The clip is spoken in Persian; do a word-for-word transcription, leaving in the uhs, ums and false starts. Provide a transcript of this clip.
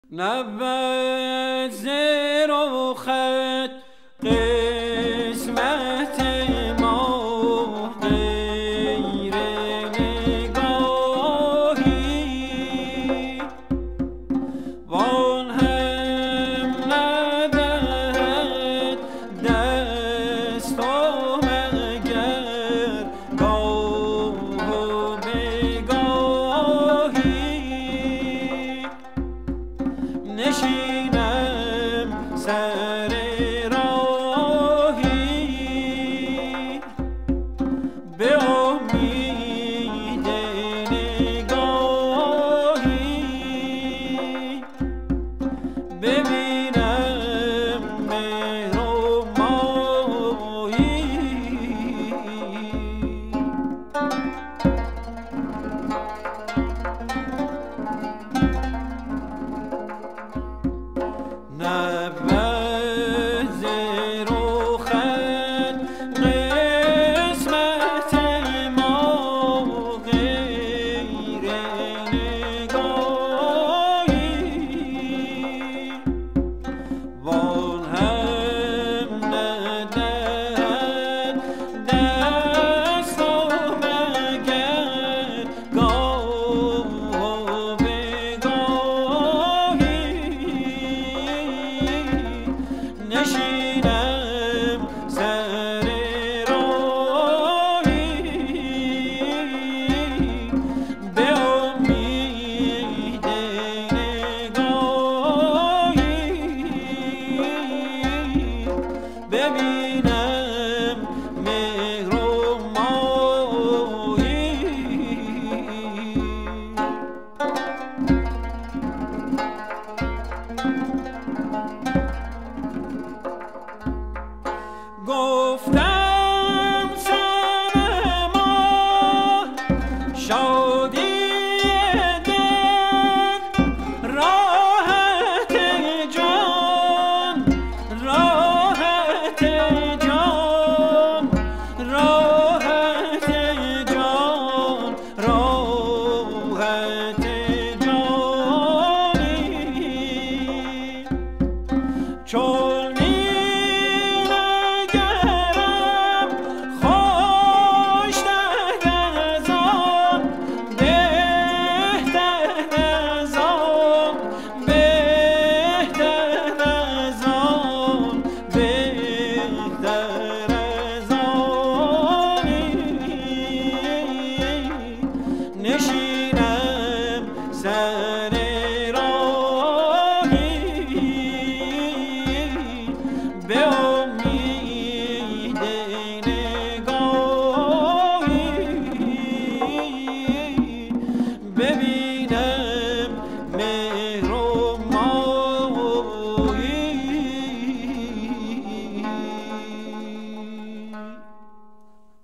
نبود زیر و خط قسمت ما غیر نگاهی وان هم ندهد دست و مگر گاه و بگاهی نشینم سر راهی به امید نگاهی ببینم مهر و ماهی نبود زیر و خط قسمت ما غیر نگاهی وان هم ندهد دست و مگر گاه و بگاهی نشینم سر راهی به امید نگاهی ببینم مهر و ماهی گفتم صنما شادی دل راحت جان راحت جان راحت جان راحت جانی چون نگرم خوشتر از آن بهتر از آن بهتر از آن بهتر از آنی نشینم سر راهی